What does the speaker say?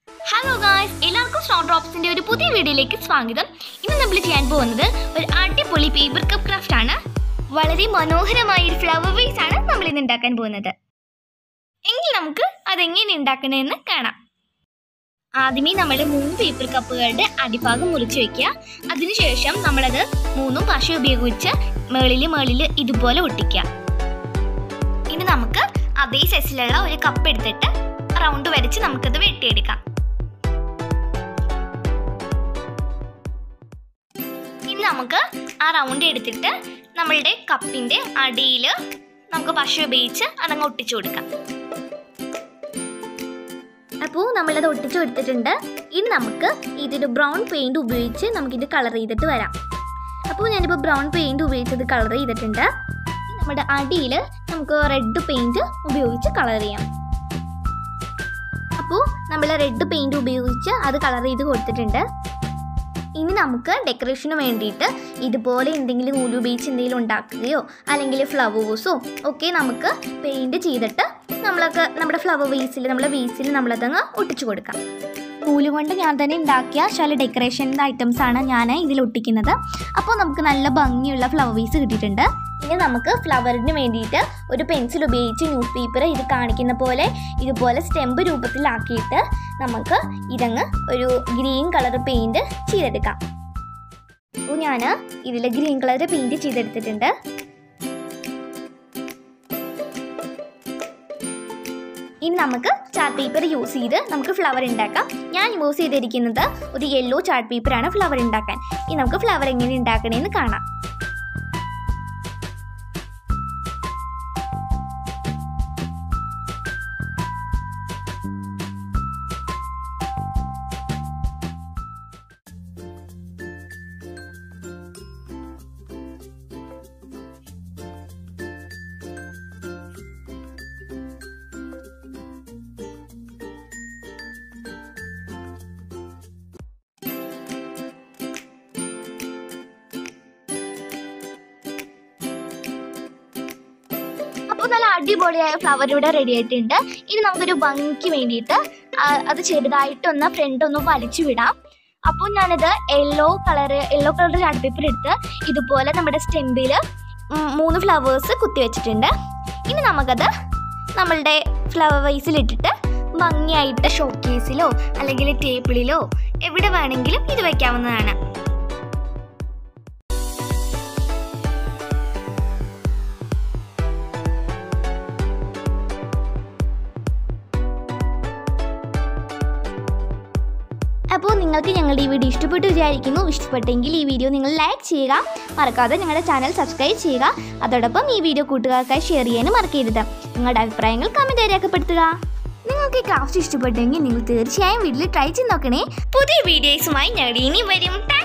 Hello guys, എല്ലാവർക്കും snow ഡ്രോപ്സിന്റെ ഒരു പുതിയ വീഡിയോയിലേക്ക് സ്വാഗതം. ഇന്ന് നമ്മൾ ചെയ്യാൻ പോകുന്നത് ഒരു അടിപൊളി പേപ്പർ കപ്പ് ക്രാഫ്റ്റ് ആണ്. വളരെ മനോഹരമായ ഒരു ഫ്ലവർ വേസ് ആണ് നമ്മൾ ഇന്ന് ഉണ്ടാക്കാൻ പോകുന്നത്. എങ്കിൽ നമുക്ക് അതെങ്ങനെ ഉണ്ടാക്കണമെന്ന് കാണാം. ആദ്യമേ നമ്മൾ 3 പേപ്പർ കപ്പുകളുടെ അടിഭാഗം മുറിച്ച് വെക്കുക. അതിനുശേഷം നമ്മളത് 3 പശ ഉപയോഗിച്ച് മേളിൽ ഇതുപോലെ ഒട്ടിക്കുക. ഇനി നമുക്ക് അതേ സൈസിലുള്ള ഒരു കപ്പ് എടുത്തിട്ട് റൗണ്ട് വരച്ച് നമുക്കത് വെട്ടിയെടുക്കാം. ഇനി നമുക്ക് ആ റൗണ്ട് എടുത്തിട്ട് നമ്മളുടെ കപ്പിൻ്റെ അടിയിൽ നമുക്ക് പശ ഉപയോഗിച്ച് അതങ്ങ് ഒട്ടിച്ചു കൊടുക്കാം. അപ്പോൾ നമ്മളത് ഒട്ടിച്ചു കൊടുത്തിട്ടുണ്ട്. ഇനി നമുക്ക് ഇതൊരു ബ്രൗൺ പെയിൻറ് ഉപയോഗിച്ച് നമുക്കിത് കളർ ചെയ്തിട്ട് വരാം. അപ്പോൾ ഞാനിപ്പോൾ ബ്രൗൺ പെയിൻറ് ഉപയോഗിച്ചത് കളർ ചെയ്തിട്ടുണ്ട്. നമ്മുടെ അടിയിൽ നമുക്ക് റെഡ് പെയിൻറ് ഉപയോഗിച്ച് കളർ ചെയ്യാം. അപ്പോൾ നമ്മൾ റെഡ് പെയിൻറ് ഉപയോഗിച്ച് അത് കളർ ചെയ്ത് കൊടുത്തിട്ടുണ്ട്. ഇനി നമുക്ക് ഡെക്കറേഷന് വേണ്ടിയിട്ട് ഇതുപോലെ എന്തെങ്കിലും നൂല് ഉപയോഗിച്ച് എന്തെങ്കിലും ഉണ്ടാക്കുകയോ അല്ലെങ്കിൽ ഫ്ലവേഴ്സോ ഒക്കെ നമുക്ക് പെയിൻറ് ചെയ്തിട്ട് നമ്മുടെ ഫ്ലവർ വേസിൽ നമ്മളതങ്ങ് ഒട്ടിച്ചു കൊടുക്കാം. നൂല് കൊണ്ട് ഞാൻ തന്നെ ഉണ്ടാക്കിയ ചില ഡെക്കറേഷൻ്റെ ഐറ്റംസാണ് ഞാൻ ഇതിൽ ഒട്ടിക്കുന്നത്. അപ്പോൾ നമുക്ക് നല്ല ഭംഗിയുള്ള ഫ്ലവർ വേസ് കിട്ടിയിട്ടുണ്ട്. ഇനി നമുക്ക് ഫ്ലവറിന് വേണ്ടിയിട്ട് ഒരു പെൻസിൽ ഉപയോഗിച്ച് ന്യൂസ് പേപ്പർ ഇത് കാണിക്കുന്ന പോലെ ഇതുപോലെ സ്റ്റെമ്പ് രൂപത്തിലാക്കിയിട്ട് നമുക്ക് ഇതങ്ങ് ഒരു ഗ്രീൻ കളർ പെയിൻറ് ചെയ്തെടുക്കാം. അപ്പോൾ ഞാൻ ഇതിൽ ഗ്രീൻ കളർ പെയിൻറ് ചെയ്തെടുത്തിട്ടുണ്ട്. ഇനി നമുക്ക് ചാർട്ട് പേപ്പർ യൂസ് ചെയ്ത് നമുക്ക് ഫ്ലവർ ഉണ്ടാക്കാം. ഞാൻ യൂസ് ചെയ്തിരിക്കുന്നത് ഒരു യെല്ലോ ചാർട്ട് പേപ്പറാണ് ഫ്ലവർ ഉണ്ടാക്കാൻ. ഇനി നമുക്ക് ഫ്ലവർ എങ്ങനെ ഉണ്ടാക്കണമെന്ന് കാണാം. അപ്പോൾ നല്ല അടിപൊളിയായ ഫ്ലവർ ഇവിടെ റെഡി ആയിട്ടുണ്ട്. ഇനി നമുക്കൊരു ഭംഗിക്ക് വേണ്ടിയിട്ട് അത് ചെറുതായിട്ടൊന്ന് ഫ്രണ്ട് വലിച്ചു വിടാം. അപ്പോൾ ഞാനത് യെല്ലോ കളർ ചാർട്ട് പേപ്പർ എടുത്ത് ഇതുപോലെ നമ്മുടെ സ്റ്റെമ്പിൽ 3 ഫ്ലവേഴ്സ് കുത്തി വെച്ചിട്ടുണ്ട്. ഇനി നമുക്കത് നമ്മളുടെ ഫ്ലവർ വൈസിലിട്ടിട്ട് ഭംഗിയായിട്ട് ഷോക്കേസിലോ അല്ലെങ്കിൽ ടേബിളിലോ എവിടെ വേണമെങ്കിലും ഇത് വയ്ക്കാവുന്നതാണ്. അപ്പോൾ നിങ്ങൾക്ക് ഞങ്ങളുടെ ഈ വീഡിയോ ഇഷ്ടപ്പെട്ടു വിചാരിക്കുന്നു. ഇഷ്ടപ്പെട്ടെങ്കിൽ ഈ വീഡിയോ നിങ്ങൾ ലൈക്ക് ചെയ്യുക, മറക്കാതെ ഞങ്ങളുടെ ചാനൽ സബ്സ്ക്രൈബ് ചെയ്യുക. അതോടൊപ്പം ഈ വീഡിയോ കൂട്ടുകാർക്കായി ഷെയർ ചെയ്യാനും മറക്കരുത്. നിങ്ങളുടെ അഭിപ്രായങ്ങൾ കമൻറ്റ് രേഖപ്പെടുത്തുക. നിങ്ങൾക്ക് ഈ ക്രാഫ്റ്റ് ഇഷ്ടപ്പെട്ടെങ്കിൽ നിങ്ങൾ തീർച്ചയായും വീട്ടിൽ ട്രൈ ചെയ്ത് നോക്കണേ. പുതിയ വീഡിയോസുമായി ഞങ്ങൾ ഇനി വരും.